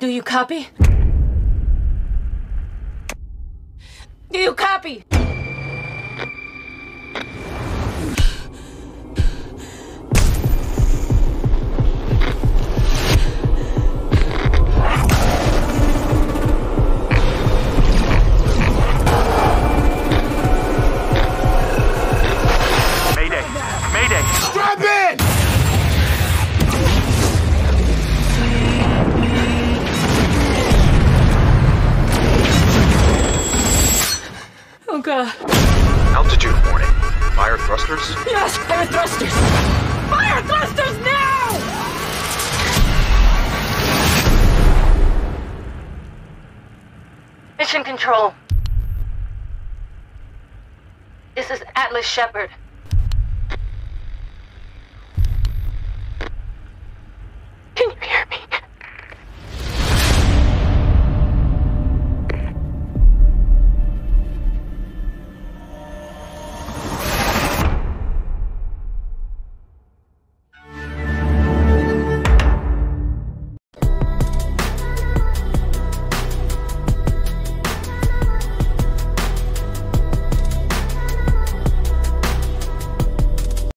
Do you copy? Do you copy? Mayday! Mayday! Strap in! Oh, God. Altitude warning. Fire thrusters? Yes, fire thrusters! Fire thrusters now! Mission Control. This is Atlas Shepard.